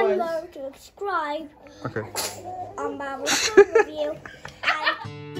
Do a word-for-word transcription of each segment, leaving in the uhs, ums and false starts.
remember to subscribe. Okay. On Babel's food review. And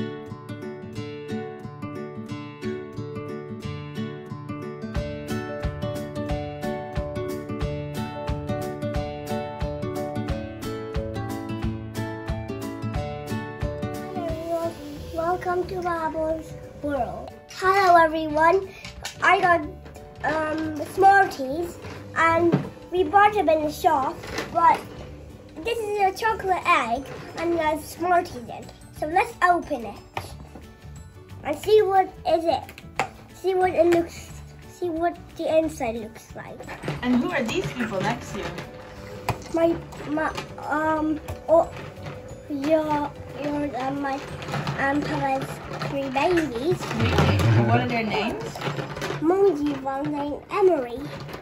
welcome to Babel's world. Hello everyone. I got um, Smarties and we bought them in the shop, but this is a chocolate egg and there's Smarties in it. So let's open it and see what is it. See what it looks. See what the inside looks like. And who are these people next to you? My my um oh your your uh, my um Papa's three babies. Really? What are their names? Moji, one named Emery.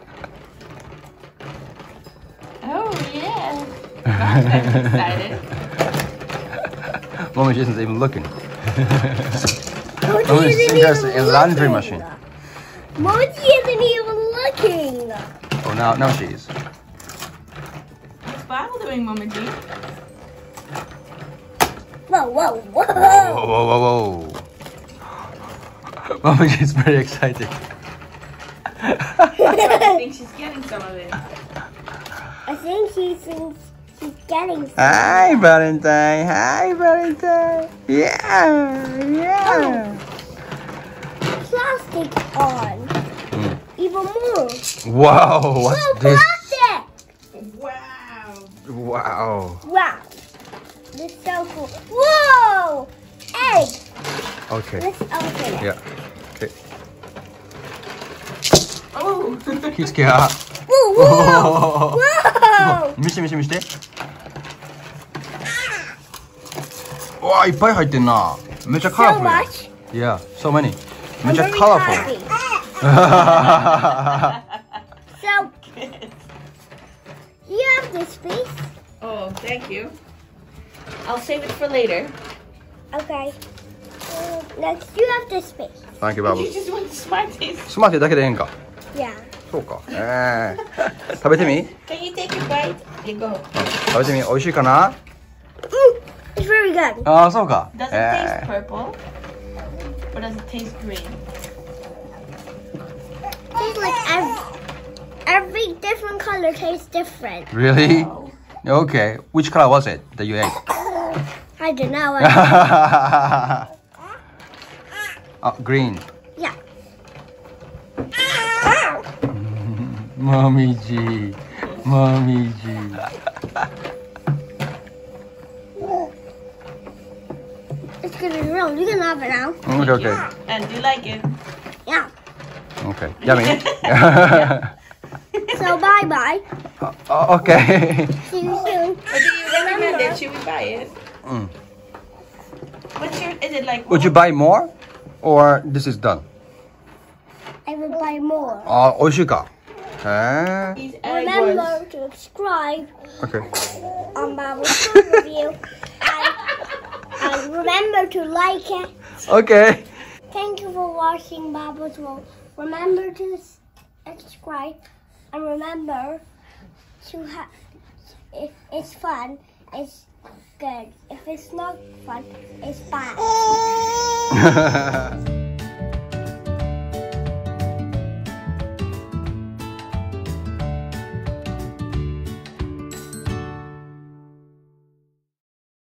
Oh yeah. I'm excited. Mommy isn't even looking. Moji Mommy's isn't fingers even in laundry looking. machine. Moji isn't even looking. Oh, now, now she is. What's Babel doing, Mama G? Whoa, whoa, whoa! Whoa, whoa, whoa, whoa! Mommy is very excited. I think she's getting some of it. I think she thinks she's getting some. Hi, Valentine. Hi, Valentine. Yeah, yeah. Plastic on. Mm. Even more. Wow, what's Whoa, this? plastic! Wow. Wow. Wow. This is so cool. Whoa! Egg! Okay. Let's open it. Yeah. Okay. Oh. 気ぃつけや。 Whoa, whoa! Whoa! 見して見して見して。うわ、いっぱい入ってんな。めっちゃカラ So フルや。 much. Yeah, so many. め I'm っちゃ very カラフ happy. ル。 So, you have this piece. Oh, thank you. I'll save it for later. Okay. Uh, next, you have this piece. Thank you, You Babu. just want Smarties. スマーティーだけでええんか。 Yeah. そうか。ええ。食べてみ。 Can you take a bite? You go. 食べてみ。美味しいかな。 Mm, it's very good. ああ、そうか。 Does it え taste purple? Or does it taste green? Tastes like every, every different color tastes different. え。Really? Oh. Okay. Which color was it that you ate? I don't know. oh, green. Yeah. Mommy G. Mommy G. It's gonna be real. You can have it now. Okay, okay. And do you like it? Yeah. Okay. Yummy. So bye bye. Oh, okay. See you soon. Or do you recommend it? Should we buy it? Mm. What's your, is it like... Would you buy more? Or this is done? I will buy more. あ、美味しいか。へえ。 These egg ones. Remember to subscribe Okay. on Babel's food review. And, and remember to like it. Okay. Thank you for watching Babel's world. Remember to subscribe and remember to have. If it's fun, it's good. If it's not fun, it's bad.